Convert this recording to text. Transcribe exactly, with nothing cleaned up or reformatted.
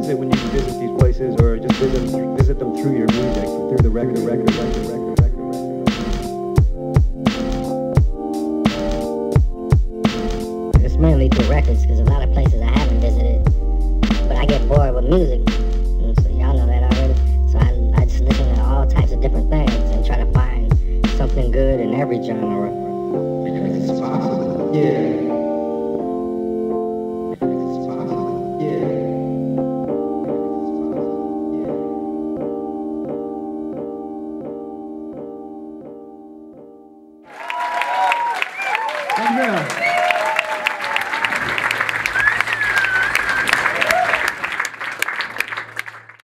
visit when you visit these places, or just visit visit them through your music, through the record, record, record, record, record, record. It's mainly through records, because a lot of places I haven't visited, but I get bored with music. And so y'all know that already. So I, I just listen to all types of different things and try to find something good in every genre. Because it's possible. Yeah. Thank you very much.